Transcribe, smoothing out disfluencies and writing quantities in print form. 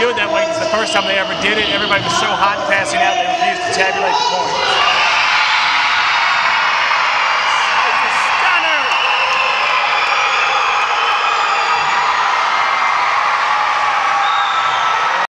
do it that way because the first time they ever did it, everybody was so hot passing out they refused to tabulate the points.